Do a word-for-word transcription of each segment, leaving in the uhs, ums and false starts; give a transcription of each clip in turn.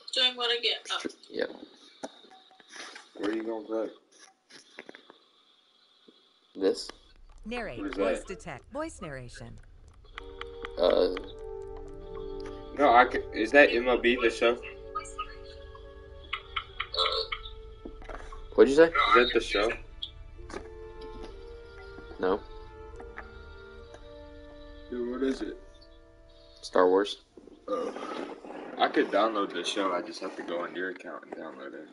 Doing what again? Oh. Yep. Where are you gonna play? This? Narrate. What is Voice that? detect. Voice narration. Uh. No, I can, is that M L B the show? What'd you say? Is that the show? No. Dude, what is it? Star Wars. Oh. I could download the show. I just have to go on your account and download it.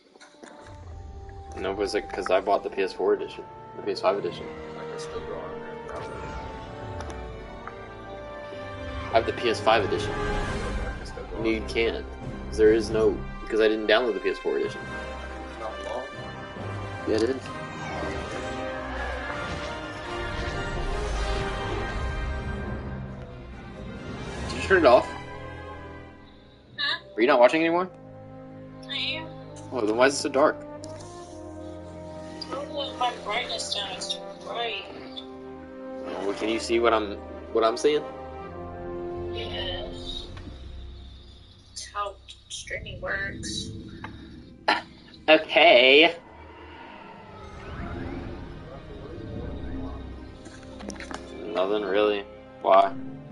No, was it because I bought the P S four edition, the P S five edition. I can still go on there and download it. I have the P S five edition. I can still go on No, you can't. There is no because I didn't download the P S four edition. It's not long. Yeah, it is. Did you turn it off? Huh? Are you not watching anymore? I am. Oh, then why is it so dark? Oh, my brightness down is too bright. Oh, well, can you see what I'm what I'm seeing? Yes. It's how streaming works. Okay. Nothing really. Why?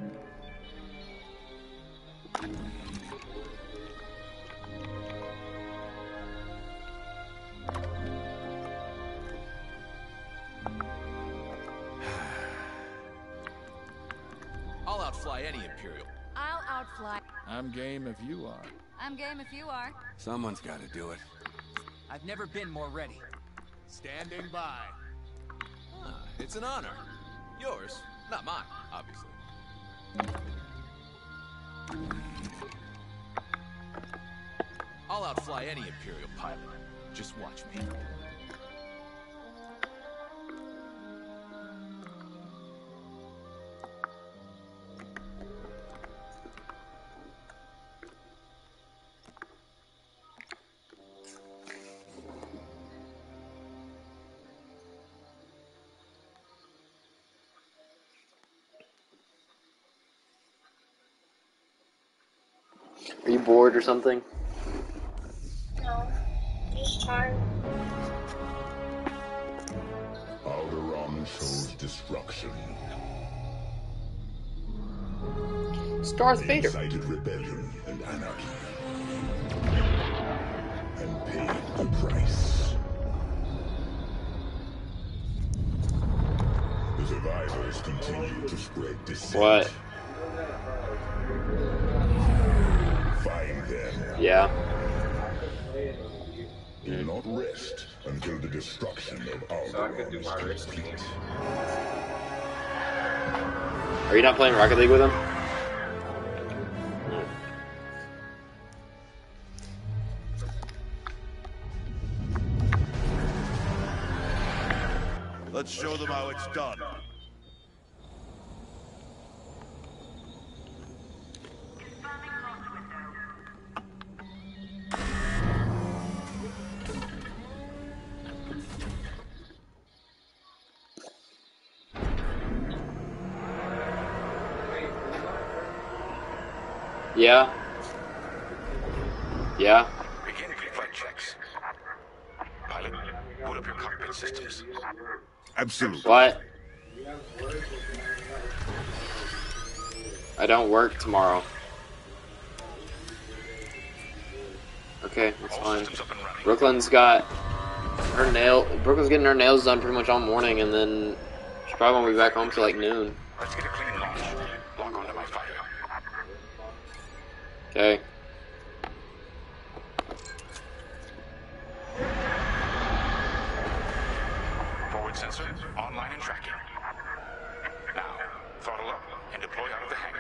I'll outfly any Imperial. I'll outfly. I'm game if you are. I'm game if you are. Someone's got to do it. I've never been more ready. Standing by. Ah, it's an honor. Yours, not mine, obviously. I'll outfly any Imperial pilot. Just watch me. Are you bored or something? No. Just tired. Alderaan shows destruction. Darth He Vader. incited rebellion and anarchy. And paid the price. The survivors continue to spread dissent. What? Find them. Yeah. Do not rest until the destruction of So I could do Alderaan my is race. complete. Are you not playing Rocket League with him? Let's show them how it's done. Yeah. Yeah. Begin pre-flight checks. Pilot, boot up your cockpit systems. Absolutely. What? I don't work tomorrow. Okay, that's All fine. systems up and running. Brooklyn's got her nail. Brooklyn's getting her nails done pretty much all morning, and then she probably won't be back home till like noon. Let's get a clean launch. Log on to my file. Okay. Forward sensor online and tracking. Now, throttle up and deploy out of the hangar.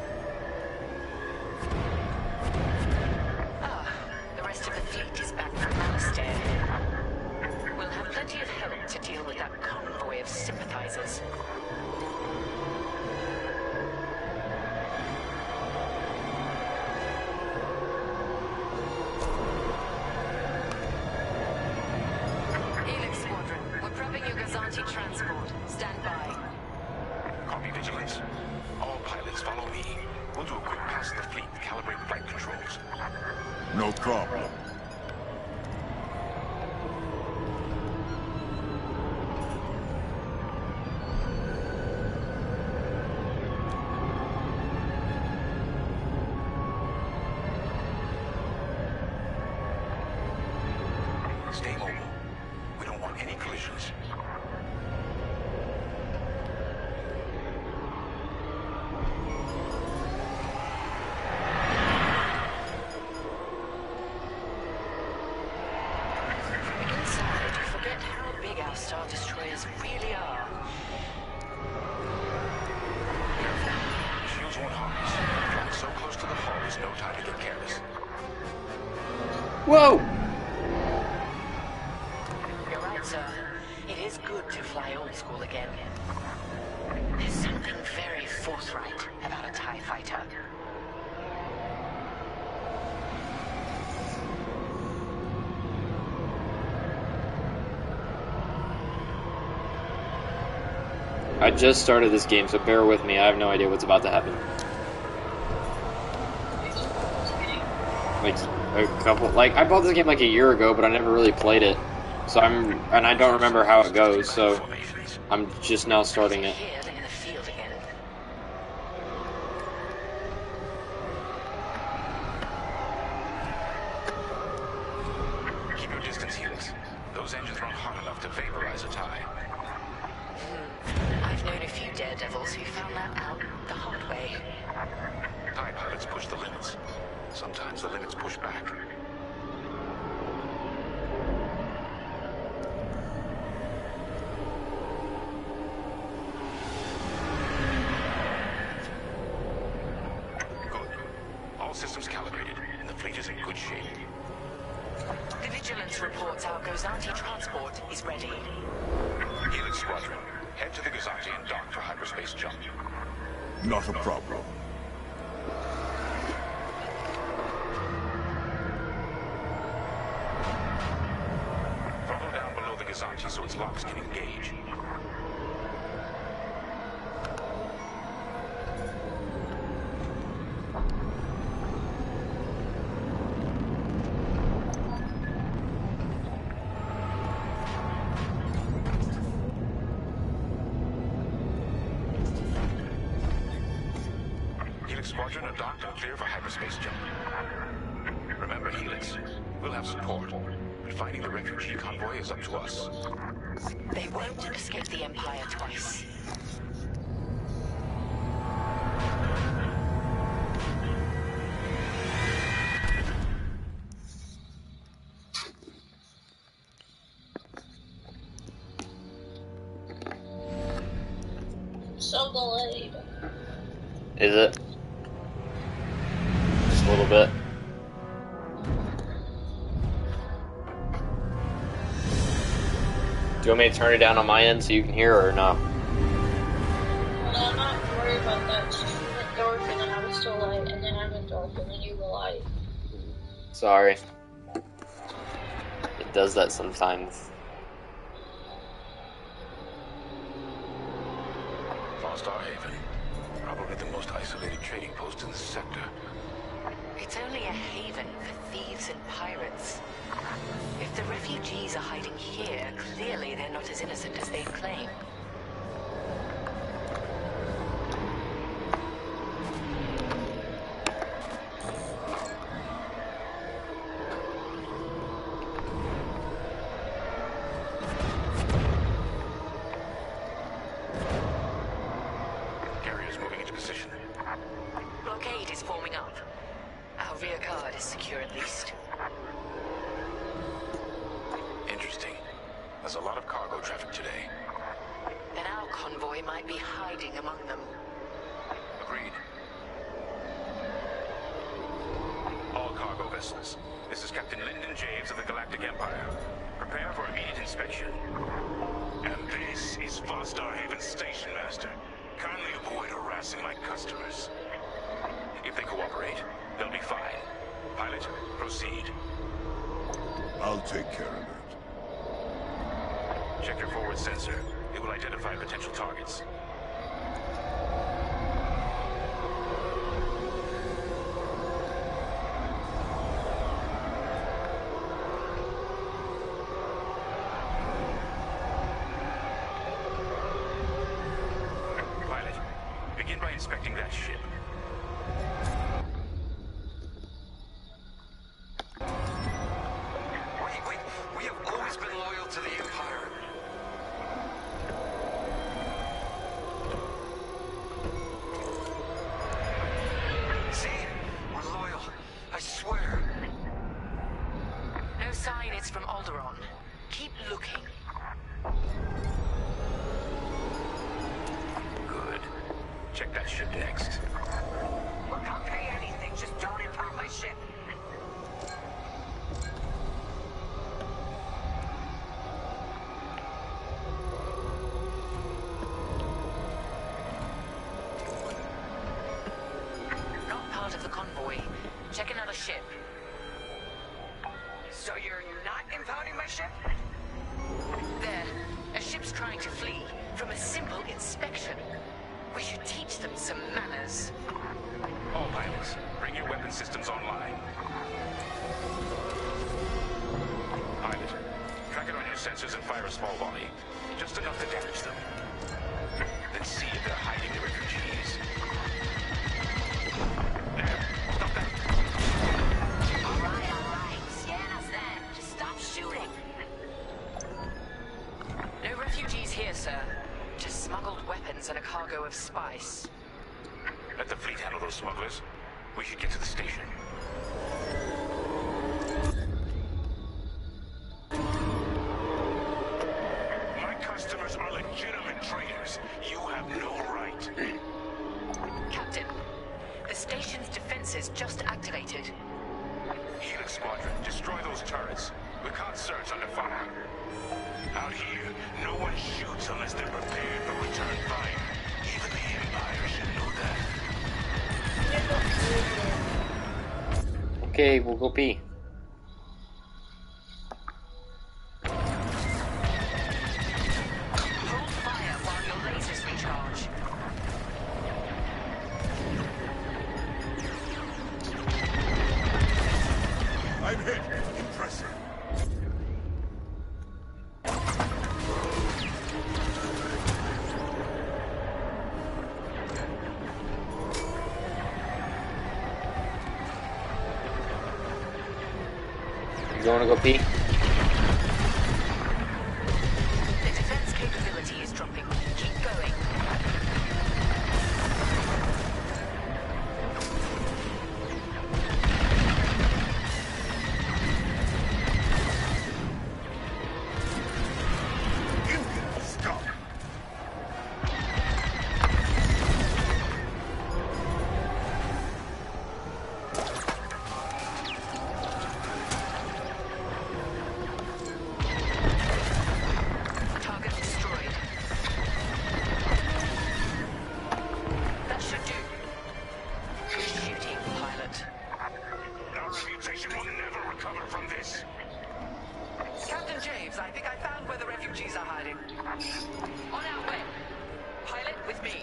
Ah, the rest of the fleet is back now. transport. Stand by. Copy, Vigilance. All pilots follow me. We'll do a quick pass of the fleet to calibrate flight controls. No problem. Stay mobile. We don't want any collisions. Inside, forget how big our Star Destroyers really are. Shields won't harm us. Flying so close to the hull is no time to get careless. Whoa! You're right, sir. It is good to fly old school again. There's something very forthright about a TIE fighter. I just started this game, so bear with me. I have no idea what's about to happen. Like a couple, like I bought this game like a year ago, but I never really played it. So I'm, and I don't remember how it goes. So I'm just now starting it. Here, they're in the field again. Keep your distance, Helix. Those engines run hot enough to vaporize a TIE. I've known a few daredevils who found that out the hard way. TIE pilots push the limits. Sometimes the limits push back. Good. All systems calibrated, and the fleet is in good shape. The Vigilance reports our Gozanti transport is ready. Helix Squadron, head to the Gozanti and dock for hyperspace jump. Not a problem. Throttle down below the Gozanti so its locks can engage. Helix Squadron are docked and clear for hyperspace jump. Remember, Helix, we'll have support, but finding the refugee convoy is up to us. They won't escape the Empire twice. So delayed. Is it? Just a little bit. Do you want me to turn it down on my end so you can hear or no? Well, I'm not worried about that. She went dark and then I was still light, and then I went dark and then you were light. Sorry. It does that sometimes. Farstar Haven, probably the most isolated trading post in the sector. It's only a haven for thieves and pirates. If the refugees are hiding here, clearly they're not as innocent as they claim. Carrier's moving into position. Blockade is forming up. Our rear guard is secure at least. Interesting. There's a lot of cargo traffic today. Then our convoy might be hiding among them. Agreed. All cargo vessels. This is Captain Lyndon James of the Galactic Empire. Prepare for immediate inspection. And this is Farstar Haven Station Master. Kindly avoid harassing my customers. If they cooperate, they'll be fine. Pilot, proceed. I'll take care of it. Check your forward sensor. It will will identify potential targets. Pilot, begin by inspecting that ship. Wait, wait, we have always been loyal to the Empire. See? We're loyal. I swear. No sign it's from Alderaan. Keep looking. Good. Check that ship next. Look, I'll pay anything. Just don't impound my ship. Not part of the convoy. Check another ship. So you're not impounding my ship? There. A ship's trying to flee from a simple inspection. We should teach them some manners. All pilots, bring your weapon systems online. Pilot, track it on your sensors and fire a small volley. Just enough to damage them. Then see if they're hiding the refugees. There, stop that. All right, all right. Scan us then. Just stop shooting. No refugees here, sir. Just smuggled weapons and a cargo of spice. Let the fleet handle those smugglers. We should get to the station. My customers are legitimate traders. You have no right. Captain, the station's defenses just activated. Helix Squadron, destroy those turrets. We can't search under fire. Out here, no one shoots unless they're prepared for return fire. Even the Empire should know that. Okay, we'll go pee. Hold fire while your lasers recharge. I'm hit. Impressive. You wanna go pee? The defense capability is dropping. Keep going. Impudent scum. Target destroyed. That should do. Good shooting, pilot. Our reputation will never recover from this. Captain James, I think I found where the refugees are hiding. On our way. Pilot with me.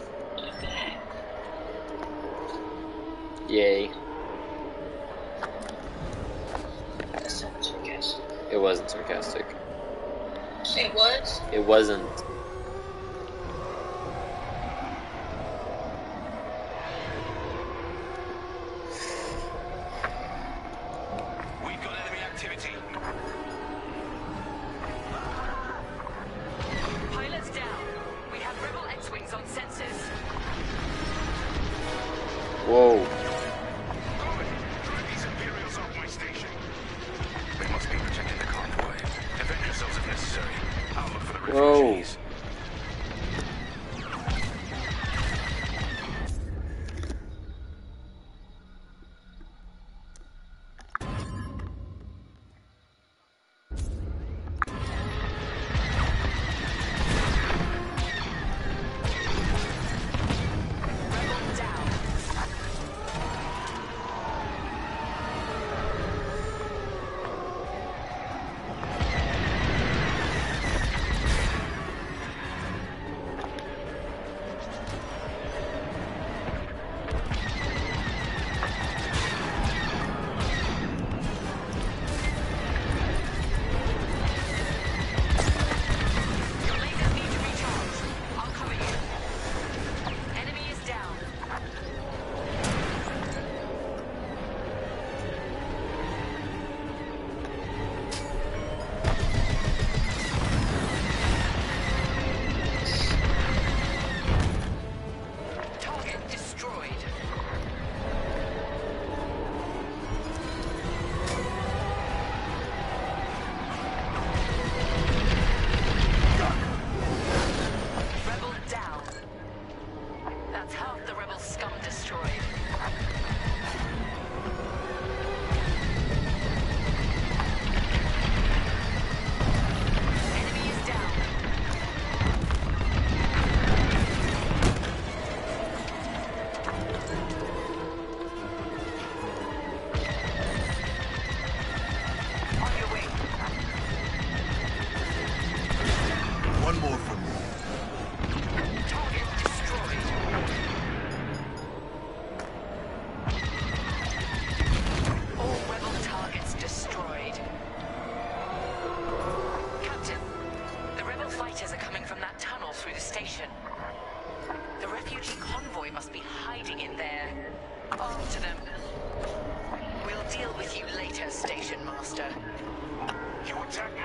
Yay. That sounds sarcastic. It wasn't sarcastic. It was? It wasn't. We've got enemy activity. Pilots down. We have rebel X-Wings on sensors. Whoa. Owen, drive these Imperials off my station. They must be protecting the convoy. Defend yourselves if necessary. I'll look for the Whoa. refugees.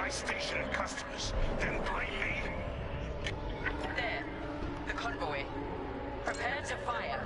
my station and customers, then blame me? There. The convoy. Prepare to fire.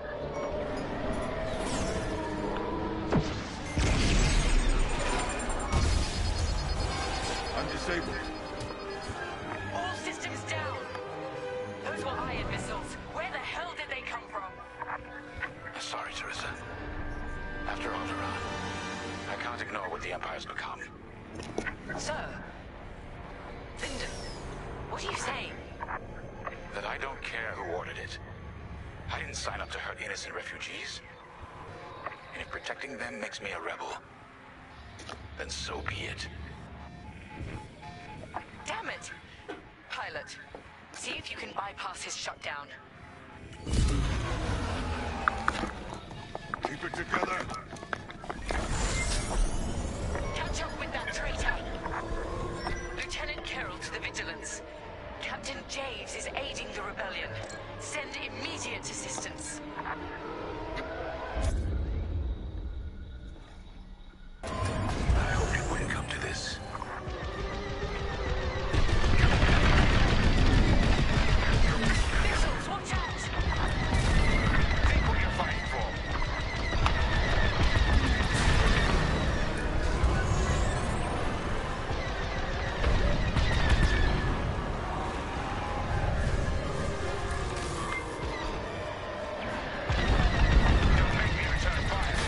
I'm disabled. All systems down. Those were iron missiles. Where the hell did they come from? Sorry, Teresa. After Alderaan, I can't ignore what the Empire's become. Sir. Lyndon, what are you saying? That I don't care who ordered it. I didn't sign up to hurt innocent refugees. And if protecting them makes me a rebel, then so be it. Damn it! Pilot, see if you can bypass his shutdown. Keep it together. Catch up with that traitor! Lieutenant Carroll to the Vigilance. Captain Javes is aiding the rebellion. Send immediate assistance. I hoped it wouldn't come to this. Missiles, watch out! Think what you're fighting for. Don't make me return fire.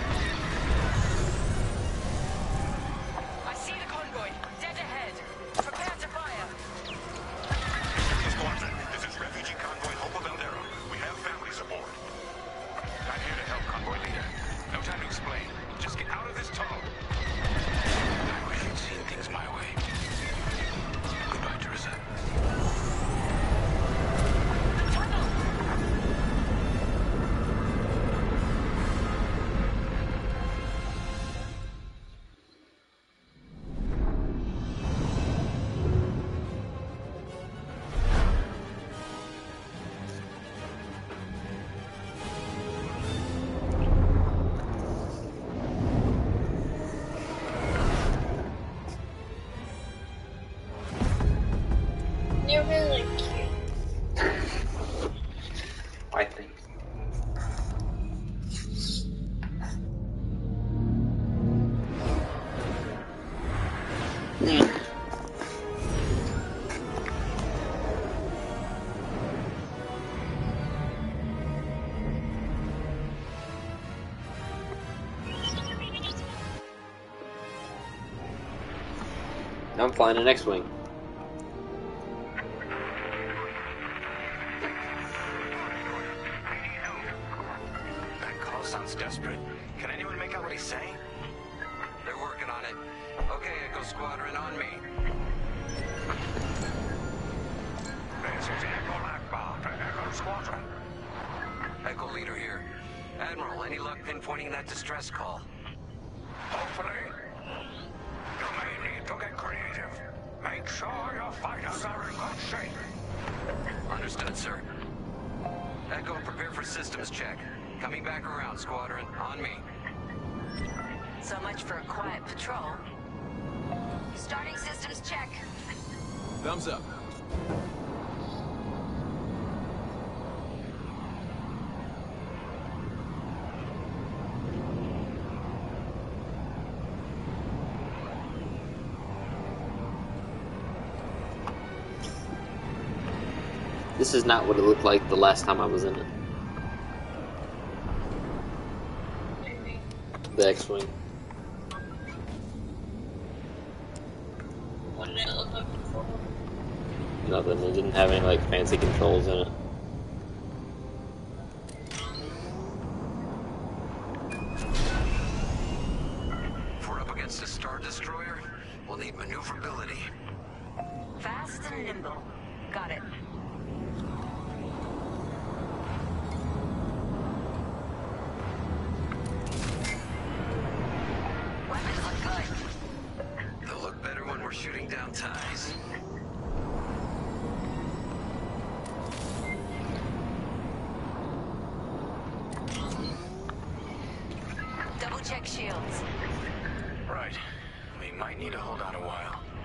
I see the convoy. Dead ahead. Prepare to fire. Squadron, this is refugee convoy Hope of Eldera. We have families aboard. I'm here to help, convoy leader. No time to explain. Just get out of this tunnel. I wish you'd seen things my way. Goodbye, Teresa. The tunnel! They're really cute. I think. I'm flying an X-Wing. That call sounds desperate. Can anyone make out what he's saying? They're working on it. Okay, Echo Squadron, on me. This is Echo Lakbar to Echo Squadron. Echo Leader here. Admiral, any luck pinpointing that distress call? Hopefully. You may need to get creative. Make sure your fighters are in good shape. Understood, sir. Echo, prepare for systems check. Coming back around, Squadron. On me. So much for a quiet patrol. Starting systems check. Thumbs up. This is not what it looked like the last time I was in it. The X-Wing. What did it look like before? Nothing. It didn't have any like fancy controls in it. If we're up against a Star Destroyer, we'll need maneuverability. Fast and nimble. Got it. Weapons look good. They'll look better when we're shooting down ties. Double check shields. Right. We might need to hold on a while.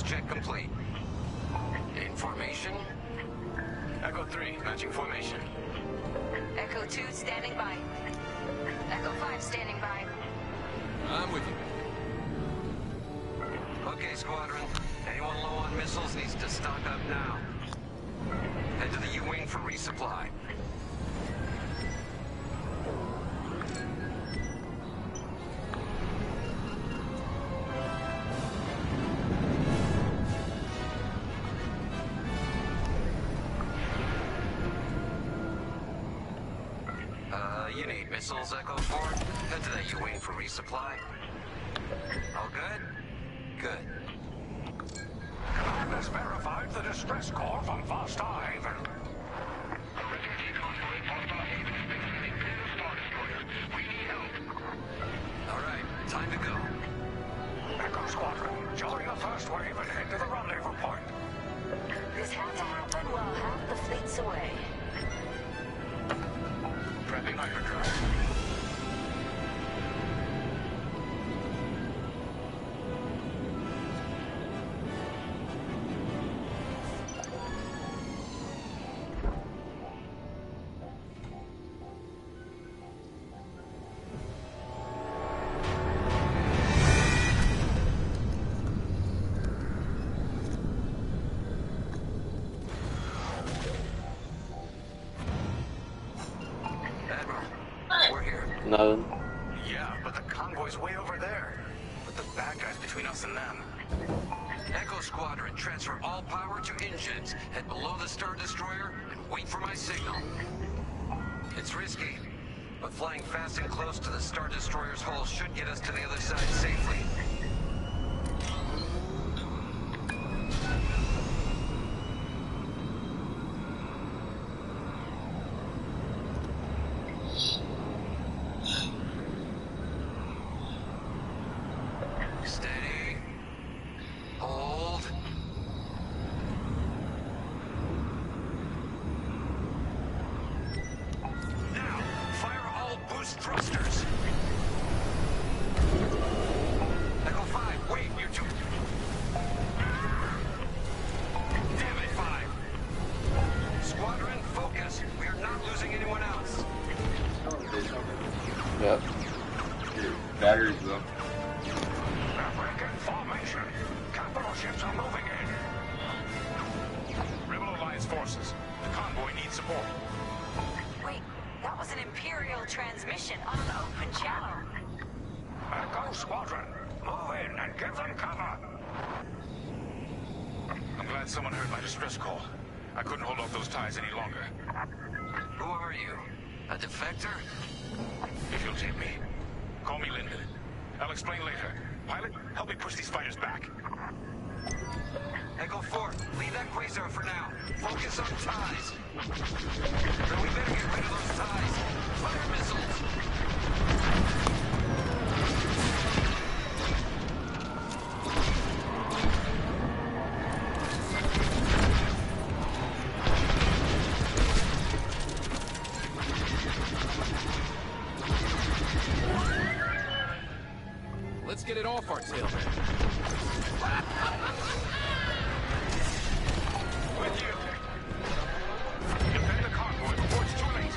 check complete. In formation. Echo three, matching formation. Echo two standing by. Echo five standing by. I'm with you. Okay, Squadron. Anyone low on missiles needs to stock up now. Head to the U-Wing for resupply. Uh, you need missiles, Echo four. Head to that U-Wing for resupply. All good? Good. Command has verified the distress call from Vasta Haven. All right, time to go. Echo Squadron, join the first wave and head to the rendezvous point. This had to happen while half the fleet's away. Prepping hyperdrive. Nothing. Yeah, but the convoy's way over there. Put the bad guys between us and them. Echo Squadron, transfer all power to engines. Head below the Star Destroyer and wait for my signal. It's risky, but flying fast and close to the Star Destroyer's hull should get us to the other side safely. Steady. Hold. Now, fire all boost thrusters. Echo five, wait, you two. Damn it, five. Squadron, focus. We are not losing anyone else. Yep. Batteries though. Maverick in formation. Capital ships are moving in. Rebel Alliance forces. The convoy needs support. Wait, that was an Imperial transmission on an open channel. Echo Squadron, move in and give them cover. I'm glad someone heard my distress call. I couldn't hold off those ties any longer. Who are you? A defector? If you'll take me, call me Lyndon. I'll explain later. Pilot, help me push these fighters back. Echo four, leave that quasar for now. Focus on ties. Then we better get rid of those ties. Fire missiles. Let's get it off our tail. With you. Defend the convoy before it's too late.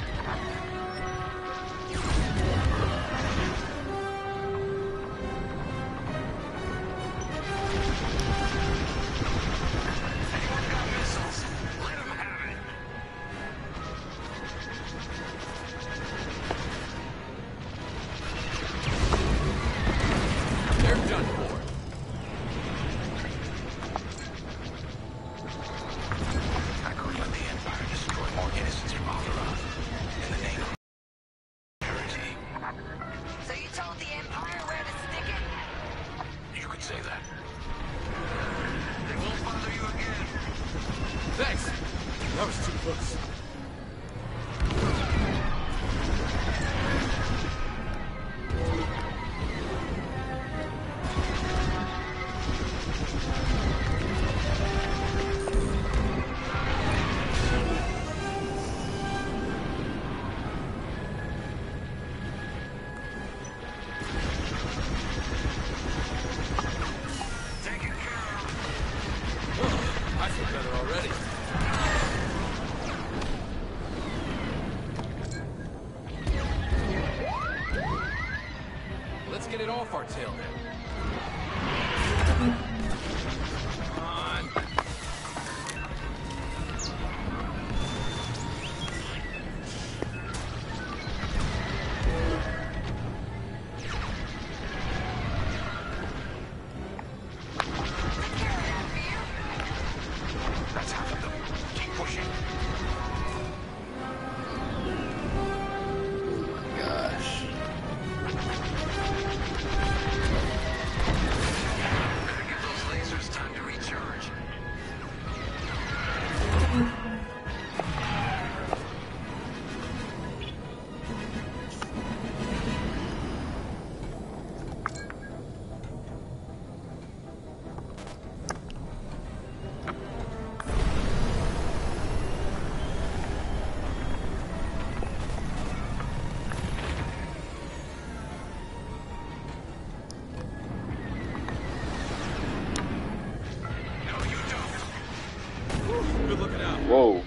Anyone got missiles? Let them have it. They're done for. I couldn't let the Empire destroy more innocents from Alderaan. In the name of purity. So you told the Empire where to stick it? You could say that. They won't bother you again. Thanks. That was too close. Taken care of. get it off our tailhead. Come on. That's half of them. Keep pushing. Gosh. Better give those lasers time to recharge. Good looking out. Whoa.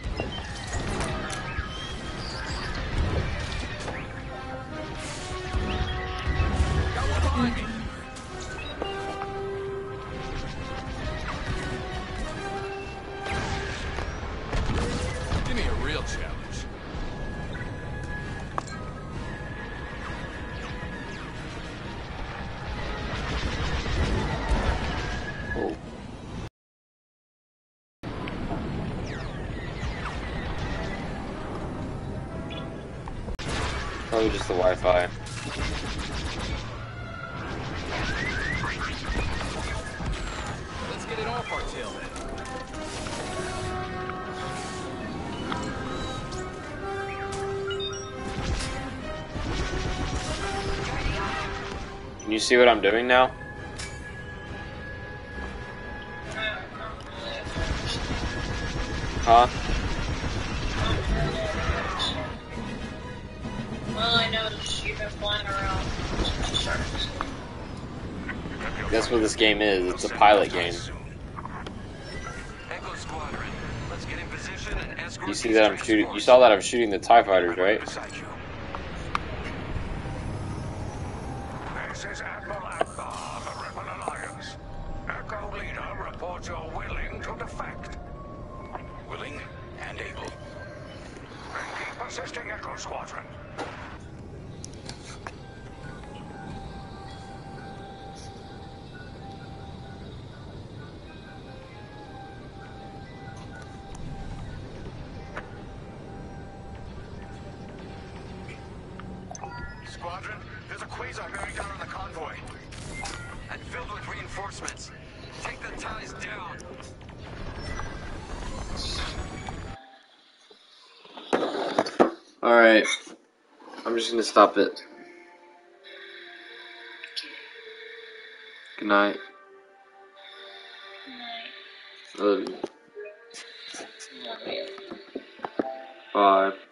Got one behind me. Give me a real challenge. Whoa. Probably just the Wi-Fi. Let's get it off our tailhead. Can you see what I'm doing now? Huh? All I know is you've been flying around since you started this game. That's what this game is. It's a pilot game. Echo Squadron, let's get in position and escort. You see that I'm shooting? You saw that I'm shooting the TIE fighters, right? This is Admiral Akbar, the Rebel Alliance. Echo Leader reports you're willing to defect. Willing and able. Then keep assisting Echo Squadron. Squadron, there's a quasar bearing down on the convoy. And filled with reinforcements. Take the ties down. Alright. I'm just gonna stop it. Good night. Good night. Love you. Love you. Bye.